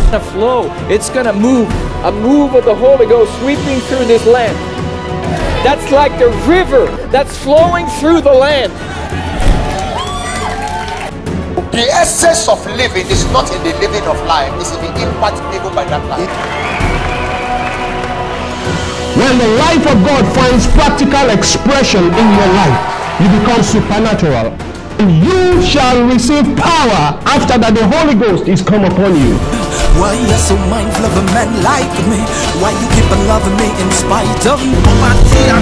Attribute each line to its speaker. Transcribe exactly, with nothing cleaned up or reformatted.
Speaker 1: gonna flow. It's gonna move. A move of the Holy Ghost sweeping through this land. That's like the river that's flowing through the land.
Speaker 2: The essence of living is not in the living of life, it's in the impact given by that life.
Speaker 3: When the life of God finds practical expression in your life, you become supernatural. You shall receive power after that the Holy Ghost is come upon you.
Speaker 4: Why you so mindful of a man like me? Why you keep on loving me in spite of me?